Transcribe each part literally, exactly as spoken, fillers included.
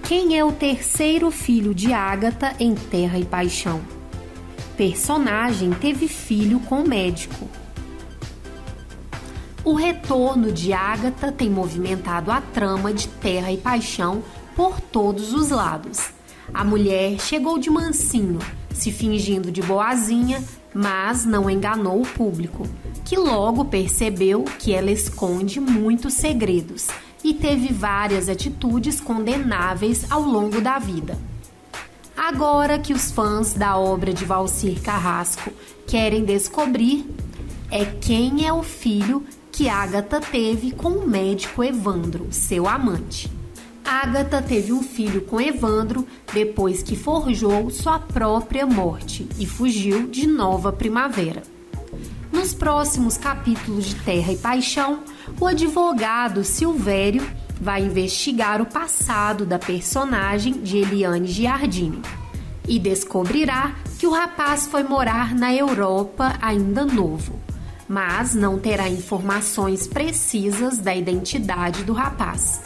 Quem é o terceiro filho de Ágata em Terra e Paixão? Personagem teve filho com médico. O retorno de Ágata tem movimentado a trama de Terra e Paixão por todos os lados. A mulher chegou de mansinho, se fingindo de boazinha, mas não enganou o público, que logo percebeu que ela esconde muitos segredos e teve várias atitudes condenáveis ao longo da vida. Agora que os fãs da obra de Valcir Carrasco querem descobrir é quem é o filho que Ágata teve com o médico Evandro, seu amante. Ágata teve um filho com Evandro depois que forjou sua própria morte e fugiu de Nova Primavera. Nos próximos capítulos de Terra e Paixão, o advogado Silvério vai investigar o passado da personagem de Eliane Giardini e descobrirá que o rapaz foi morar na Europa ainda novo, mas não terá informações precisas da identidade do rapaz.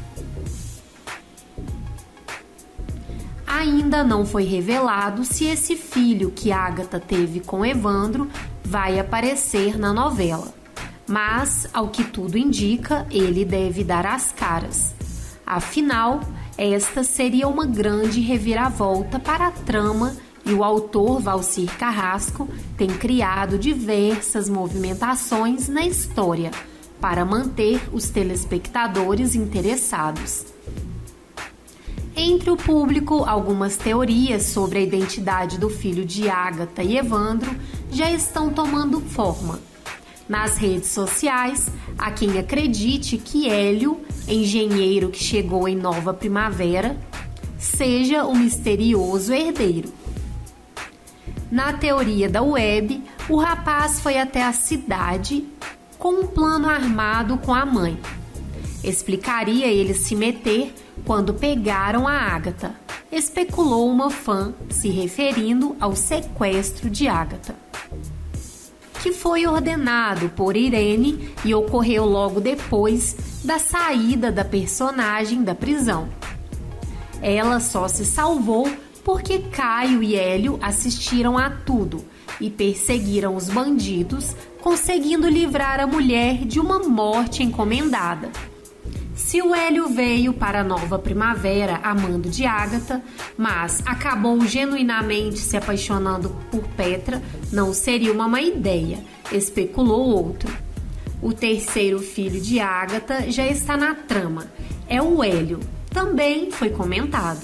Ainda não foi revelado se esse filho que Ágata teve com Evandro vai aparecer na novela, mas, ao que tudo indica, ele deve dar as caras. Afinal, esta seria uma grande reviravolta para a trama e o autor Valcir Carrasco tem criado diversas movimentações na história para manter os telespectadores interessados. Entre o público, algumas teorias sobre a identidade do filho de Ágata e Evandro já estão tomando forma. Nas redes sociais, há quem acredite que Hélio, engenheiro que chegou em Nova Primavera, seja o misterioso herdeiro. Na teoria da web, o rapaz foi até a cidade com um plano armado com a mãe. Explicaria ele se meter quando pegaram a Ágata, especulou uma fã se referindo ao sequestro de Ágata, que foi ordenado por Irene e ocorreu logo depois da saída da personagem da prisão. Ela só se salvou porque Caio e Hélio assistiram a tudo e perseguiram os bandidos, conseguindo livrar a mulher de uma morte encomendada. Se o Hélio veio para Nova Primavera amando de Ágata, mas acabou genuinamente se apaixonando por Petra, não seria uma má ideia, especulou outro. O terceiro filho de Ágata já está na trama, é o Hélio, também foi comentado.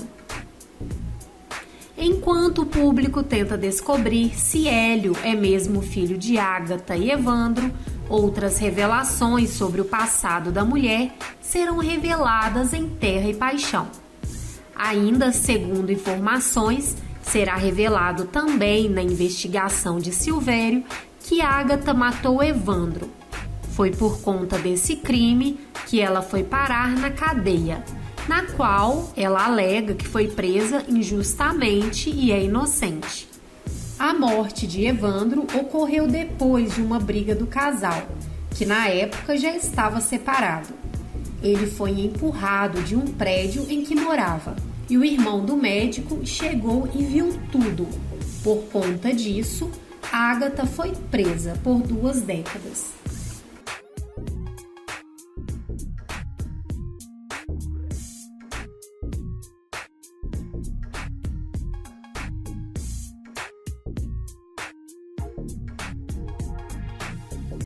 Enquanto o público tenta descobrir se Hélio é mesmo filho de Ágata e Evandro, outras revelações sobre o passado da mulher serão reveladas em Terra e Paixão. Ainda segundo informações, será revelado também na investigação de Silvério que Ágata matou Evandro. Foi por conta desse crime que ela foi parar na cadeia, na qual ela alega que foi presa injustamente e é inocente. A morte de Evandro ocorreu depois de uma briga do casal, que na época já estava separado. Ele foi empurrado de um prédio em que morava e o irmão do médico chegou e viu tudo. Por conta disso, Ágata foi presa por duas décadas.